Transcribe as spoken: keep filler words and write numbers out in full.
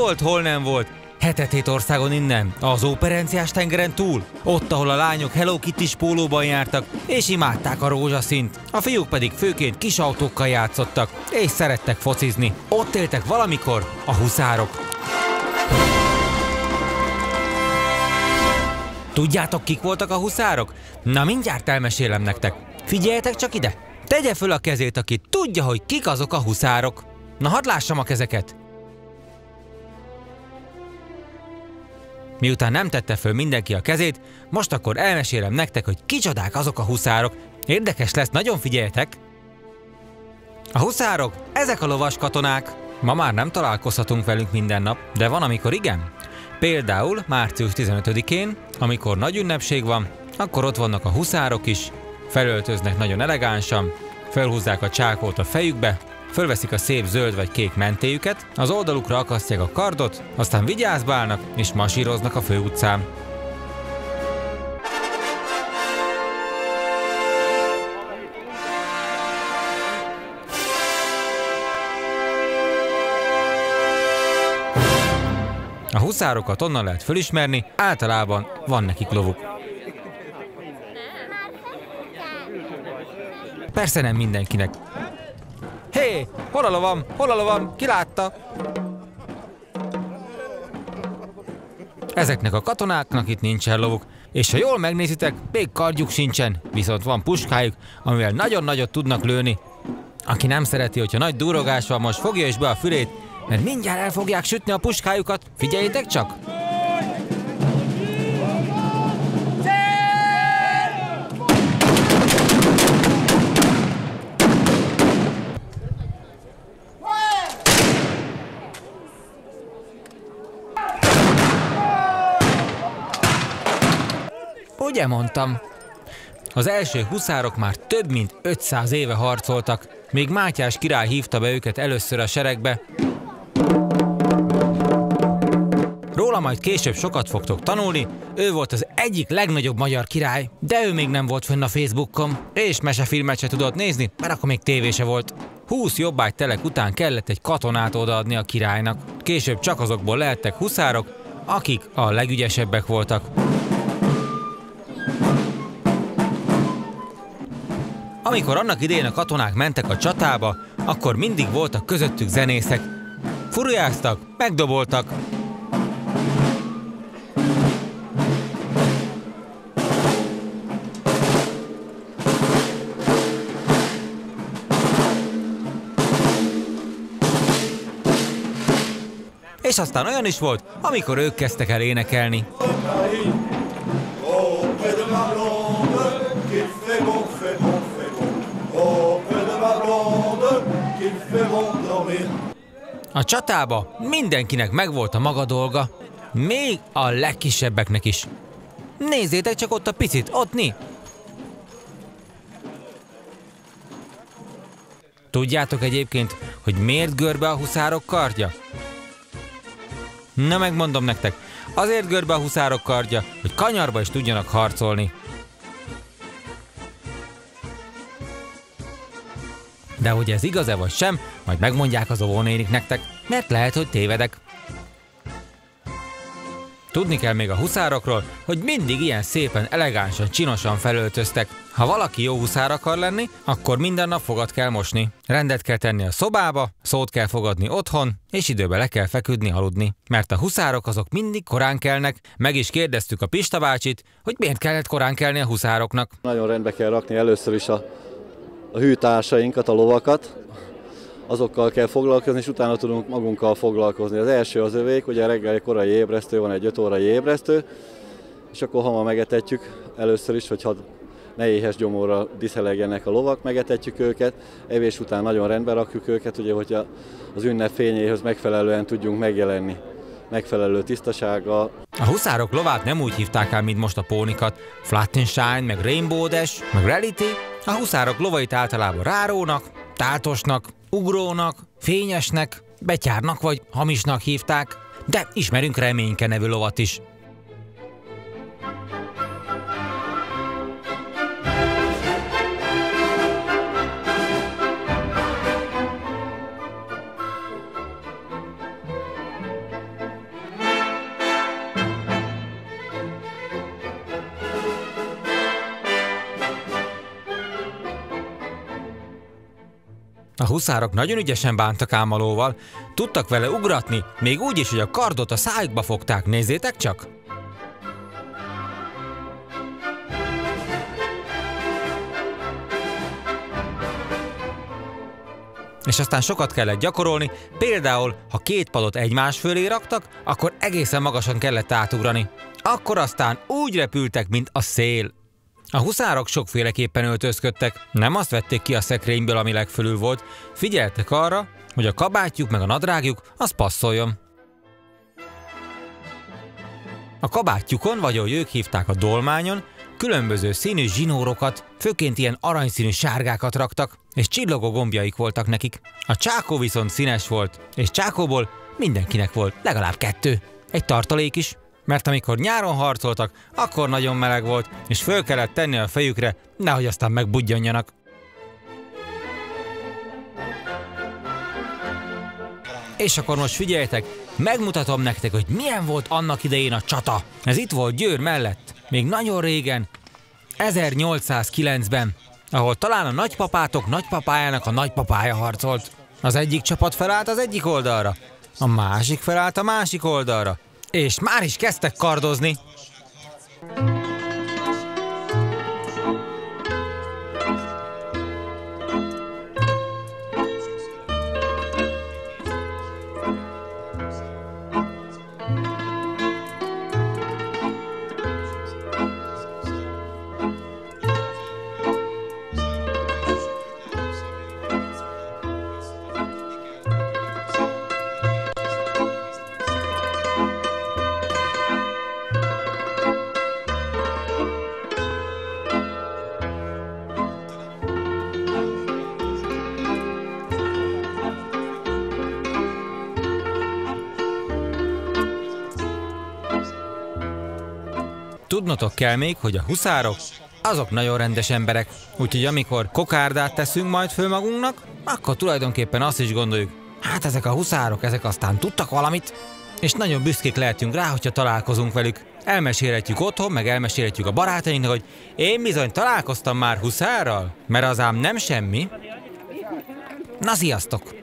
volt, hol nem volt. Hetet-hét országon innen, az Óperenciás tengeren túl, ott, ahol a lányok Hello Kitty-s pólóban jártak, és imádták a rózsaszínt, a fiúk pedig főként kis autókkal játszottak, és szerettek focizni. Ott éltek valamikor a huszárok. Tudjátok, kik voltak a huszárok? Na, mindjárt elmesélem nektek. Figyeljetek csak ide! Tegye föl a kezét, aki tudja, hogy kik azok a huszárok. Na, hadd lássam a kezeket! Miután nem tette föl mindenki a kezét, most akkor elmesélem nektek, hogy kicsodák azok a huszárok. Érdekes lesz, nagyon figyeljetek! A huszárok, ezek a lovas katonák. Ma már nem találkozhatunk velünk minden nap, de van, amikor igen. Például március tizenötödikén, amikor nagy ünnepség van, akkor ott vannak a huszárok is, felöltöznek nagyon elegánsan, felhúzzák a csákót a fejükbe, fölveszik a szép zöld vagy kék mentéjüket, az oldalukra akasztják a kardot, aztán vigyázba állnak és masíroznak a főutcán. A huszárokat onnan lehet fölismerni, általában van nekik lovuk. Persze nem mindenkinek. Hé, hol a lovam? Hol a lovam? Ki látta? Ezeknek a katonáknak itt nincsen lovuk, és ha jól megnézitek, még kardjuk sincsen, viszont van puskájuk, amivel nagyon nagyot tudnak lőni. Aki nem szereti, hogyha nagy durrogás van, most fogja is be a fülét, mert mindjárt el fogják sütni a puskájukat. Figyeljétek csak! Ugye mondtam? Az első huszárok már több mint ötszáz éve harcoltak, még Mátyás király hívta be őket először a seregbe. Róla majd később sokat fogtok tanulni, ő volt az egyik legnagyobb magyar király, de ő még nem volt fönn a Facebookon, és mesefilmet se tudott nézni, mert akkor még tévése volt. húsz jobbágytelek után kellett egy katonát odaadni a királynak. Később csak azokból lehettek huszárok, akik a legügyesebbek voltak. Amikor annak idején a katonák mentek a csatába, akkor mindig voltak közöttük zenészek. Furujáztak, megdoboltak. És aztán olyan is volt, amikor ők kezdtek el énekelni. A csatába mindenkinek megvolt a maga dolga, még a legkisebbeknek is. Nézzétek csak ott a picit, ott ni! Tudjátok egyébként, hogy miért görbe a huszárok kardja? Na, megmondom nektek, azért görbe a huszárok kardja, hogy kanyarba is tudjanak harcolni. De hogy ez igaz-e vagy sem, majd megmondják az óvónénik nektek, mert lehet, hogy tévedek. Tudni kell még a huszárokról, hogy mindig ilyen szépen, elegánsan, csinosan felöltöztek. Ha valaki jó huszár akar lenni, akkor minden nap fogat kell mosni. Rendet kell tenni a szobába, szót kell fogadni otthon, és időbe le kell feküdni, aludni. Mert a huszárok azok mindig korán kelnek, meg is kérdeztük a Pista bácsit, hogy miért kellett korán kelni a huszároknak. Nagyon rendbe kell rakni először is a, a hűtársainkat, a lovakat. Azokkal kell foglalkozni, és utána tudunk magunkkal foglalkozni. Az első az övék, ugye reggel korai ébresztő, van egy öt órai ébresztő, és akkor hamar megetetjük először is, hogy ne éhes gyomorra diszelegjenek a lovak, megetetjük őket, evés után nagyon rendbe rakjuk őket, ugye, hogy az ünnep fényéhez megfelelően tudjunk megjelenni, megfelelő tisztasággal. A huszárok lovát nem úgy hívták el, mint most a pónikat, Flattenstein, meg Rainbow Dash, meg Reality. A huszárok lovait általában rárónak, tátosnak, ugrónak, fényesnek, betyárnak vagy hamisnak hívták, de ismerünk Reményke nevű lovat is. A huszárok nagyon ügyesen bántak ám a lóval, tudtak vele ugratni, még úgy is, hogy a kardot a szájukba fogták, nézzétek csak! És aztán sokat kellett gyakorolni, például, ha két padot egymás fölé raktak, akkor egészen magasan kellett átugrani. Akkor aztán úgy repültek, mint a szél. A huszárok sokféleképpen öltözködtek, nem azt vették ki a szekrényből, ami legfölül volt, figyeltek arra, hogy a kabátjuk meg a nadrágjuk az passzoljon. A kabátjukon, vagy ahogy ők hívták a dolmányon, különböző színű zsinórokat, főként ilyen aranyszínű sárgákat raktak, és csillogó gombjaik voltak nekik. A csákó viszont színes volt, és csákóból mindenkinek volt legalább kettő. Egy tartalék is, mert amikor nyáron harcoltak, akkor nagyon meleg volt, és föl kellett tenni a fejükre, nehogy aztán megbudjanjanak. És akkor most figyeljetek, megmutatom nektek, hogy milyen volt annak idején a csata. Ez itt volt Győr mellett, még nagyon régen, ezernyolcszázkilencben, ahol talán a nagypapátok nagypapájának a nagypapája harcolt. Az egyik csapat felállt az egyik oldalra, a másik felállt a másik oldalra, és már is kezdtek kardozni. Tudnotok kell még, hogy a huszárok azok nagyon rendes emberek, úgyhogy amikor kokárdát teszünk majd föl magunknak, akkor tulajdonképpen azt is gondoljuk, hát ezek a huszárok, ezek aztán tudtak valamit, és nagyon büszkék lehetünk rá, hogyha találkozunk velük. Elmesélhetjük otthon, meg elmesélhetjük a barátainknak, hogy én bizony találkoztam már huszárral, mert az ám nem semmi. Na, sziasztok!